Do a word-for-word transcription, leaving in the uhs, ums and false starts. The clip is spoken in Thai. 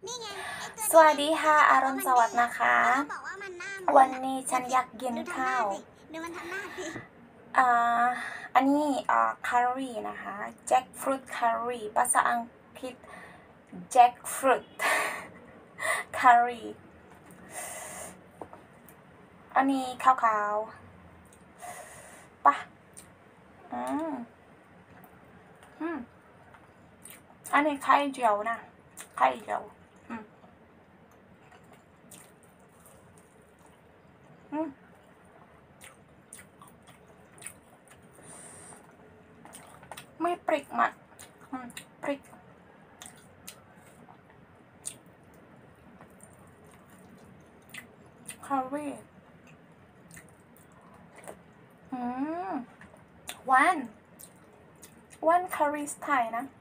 สวัสดีค่ะอรุณสวัสดิ์นะคะวันนี้ฉันอยากกินข้าวอ่าอันนี้อ่าคารีนะคะแจ็คฟรุตคารีภาษาอังกฤษแจ็คฟรุตคารีอันนี้ขาวๆปะอืมอืมอันนี้ไข่เจียวนะไข่เจียวอืมอืมไม่ปริกมันอืมปริกคารีอืมวันวันคารีสไทยนะ